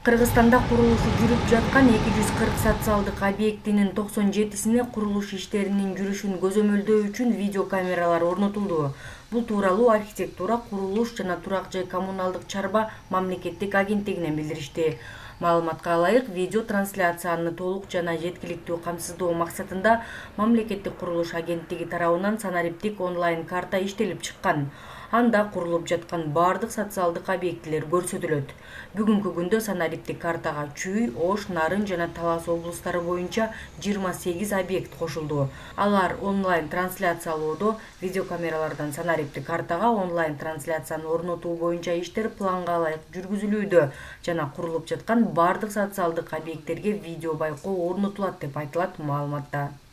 Кыргызстанда курулушу жүрүп жаткан 240 социалдык объектинин 97сине курулуш иштеринин жүрүшүн көзөмөлдөө үчүн видео камералар орнотулду. Бул тууралуу архитектура, курулуш жана турак жай коммуналдык чарба мамлекеттик агенттигинен билдиришти. Маалыматка ылайык, видео трансляцияны толук жана жеткиликтүү камсыздоо максатында мамлекеттик курулуш агенттиги тарабынан санариптик онлайн карта иштелип чыккан. Анда курулуп жаткан бардык социалдык объектилер көрсөтүлөт. Бүгүнкү күндө санариптик картага Чүй, Ош, Нарын жана Талас облустары боюнча 28 объект кошулду. Алар онлайн трансляциялоодо видеокамералардан санариптик картага онлайн трансляцияны орнотуу боюнча иштер планга ылайык жүргүзүлүүдө жана курулуп жаткан бардык социалдык объекттерге видео байкоо орнотулат деп айтылат маалыматта.